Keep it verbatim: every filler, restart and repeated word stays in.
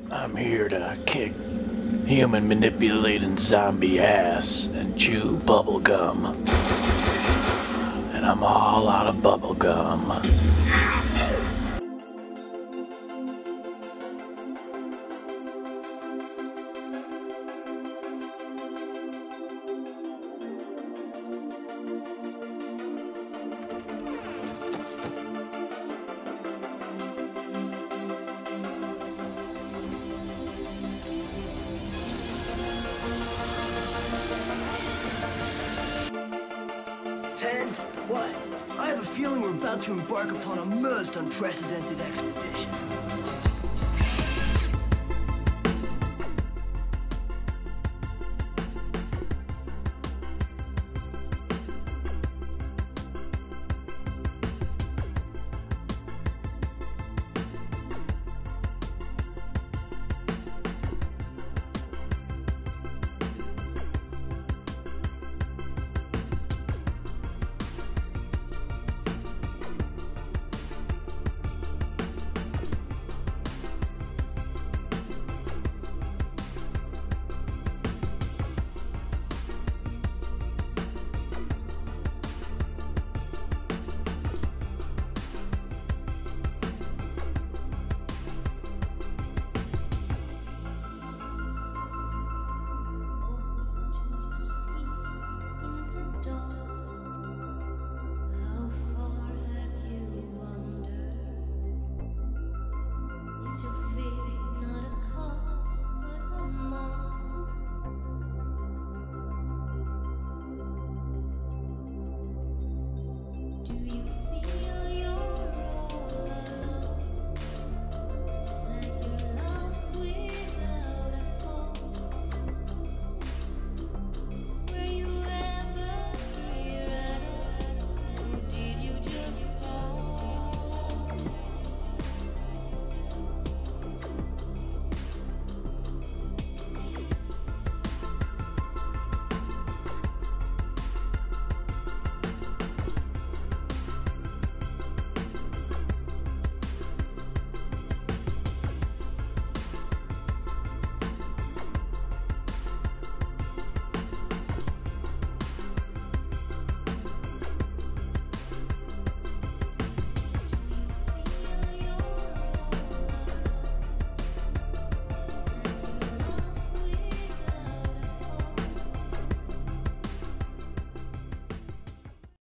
I'm here to kick human manipulating zombie ass and chew bubble gum. And I'm all out of bubble gum. Ted, what? I have a feeling we're about to embark upon a most unprecedented expedition.